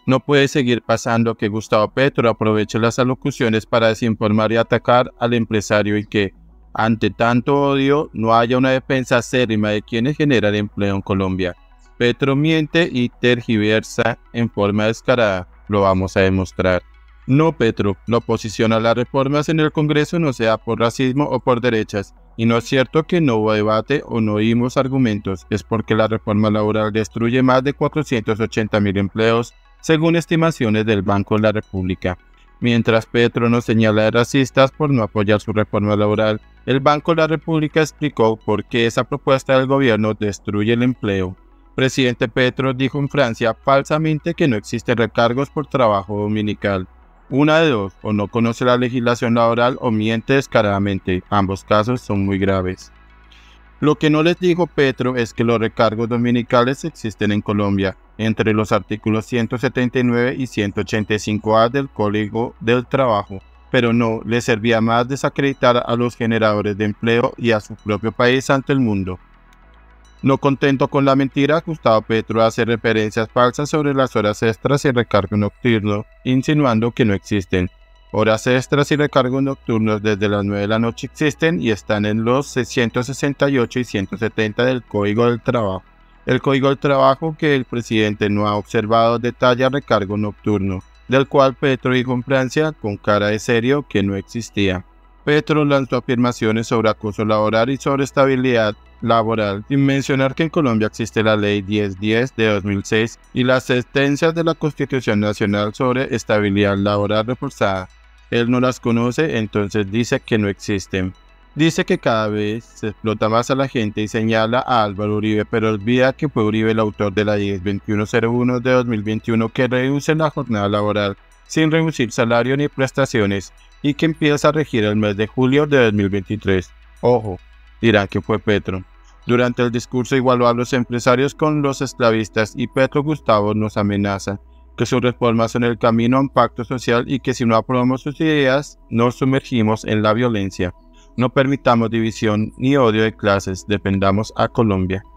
No puede seguir pasando que Gustavo Petro aproveche las alocuciones para desinformar y atacar al empresario y que, ante tanto odio, no haya una defensa acérrima de quienes generan empleo en Colombia. Petro miente y tergiversa en forma descarada. Lo vamos a demostrar. No, Petro, la oposición a las reformas en el Congreso no sea por racismo o por derechas. Y no es cierto que no hubo debate o no oímos argumentos. Es porque la reforma laboral destruye más de 480.000 empleos, según estimaciones del Banco de la República. Mientras Petro nos señala de racistas por no apoyar su reforma laboral, el Banco de la República explicó por qué esa propuesta del gobierno destruye el empleo. Presidente Petro dijo en Francia falsamente que no existen recargos por trabajo dominical. Una de dos, o no conoce la legislación laboral o miente descaradamente. Ambos casos son muy graves. Lo que no les dijo Petro es que los recargos dominicales existen en Colombia, entre los artículos 179 y 185A del Código del Trabajo, pero no le servía más desacreditar a los generadores de empleo y a su propio país ante el mundo. No contento con la mentira, Gustavo Petro hace referencias falsas sobre las horas extras y el recargo nocturno, insinuando que no existen. Horas extras y recargos nocturnos desde las 9 de la noche existen y están en los 168 y 170 del Código del Trabajo. El Código del Trabajo que el presidente no ha observado detalla recargo nocturno, del cual Petro dijo en Francia con cara de serio que no existía. Petro lanzó afirmaciones sobre acoso laboral y sobre estabilidad laboral, sin mencionar que en Colombia existe la Ley 1010 de 2006 y las sentencias de la Constitución Nacional sobre estabilidad laboral reforzada. Él no las conoce, entonces dice que no existen. Dice que cada vez se explota más a la gente y señala a Álvaro Uribe, pero olvida que fue Uribe el autor de la 102101 de 2021 que reduce la jornada laboral sin reducir salario ni prestaciones y que empieza a regir el mes de julio de 2023. Ojo, dirán que fue Petro. Durante el discurso igualó a los empresarios con los esclavistas y Petro Gustavo nos amenaza que sus reformas son el camino a un pacto social y que si no aprobamos sus ideas, nos sumergimos en la violencia. No permitamos división ni odio de clases, defendamos a Colombia.